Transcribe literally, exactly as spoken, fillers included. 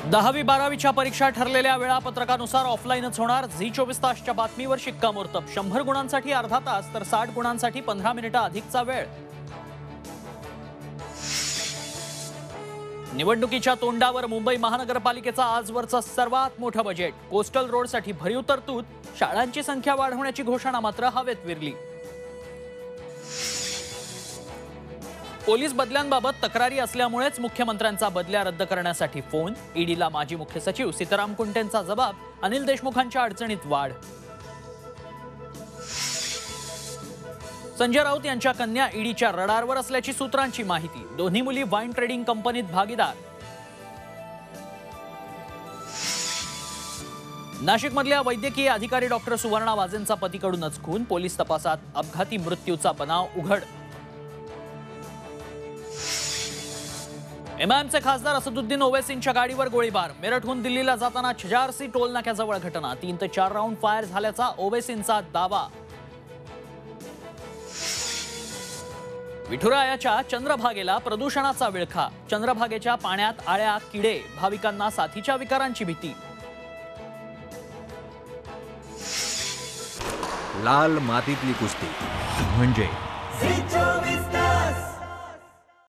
दहावी बारावीच्या परीक्षा ठरलेल्या वेळापत्रकानुसार ऑफलाईनच होणार। झी चोवीस तासच्या बातमीवर शिक्कामोर्तब। शंभर गुणांसाठी अर्धा तास तर साठ गुणांसाठी पंधरा मिनिटं अधिकचा वेळ। निवडणुकीच्या तोंडावर मुंबई महानगरपालिकेचा आजवरचा सर्वात मोठा बजेट। कोस्टल रोडसाठी भरीव तरतूद। शाळांची संख्या वाढवण्याची घोषणा मात्र हवेत विरली। पोलीस बदल्यांबाबत तक्रारी असल्यामुळेच मुख्यमंत्र्यांचा बदल्या रद्द करण्यासाठी फोन। ईडीला माजी मुख्य सचिव सीताराम कुंटेंचा जबाब। अनिल देशमुखांच्या अडचणीत वाढ। संजय राऊत यांच्या कन्या ईडीच्या रडारवर असल्याची सूत्रांची माहिती। दोन्ही मुली वाईन ट्रेडिंग कंपनीत भागीदार। नाशिकमधल्या वैद्यकीय अधिकारी डॉक्टर सुवर्णा वाजेंचा पतीकडूनच खून। पोलीस तपासात अपघाती मृत्यूचा बनाव उघड। एमआयएमचे खासदार असदुद्दीन ओवैसींच्या गाडीवर गोळीबार। मेरठहून दिल्लीला जाताना छजारसी टोल नाक्याजवळ घटना। तीन ते चार राऊंड फायर झाल्याचा ओवैसींचा दावा। विठुरायाच्या चंद्रभागेला प्रदूषणाचा विळखा। चंद्रभागेच्या पाण्यात आळ्या, किडे, भाविकांना साथीच्या विकारांची भीती। लाल मातीतली कुस्ती म्हणजे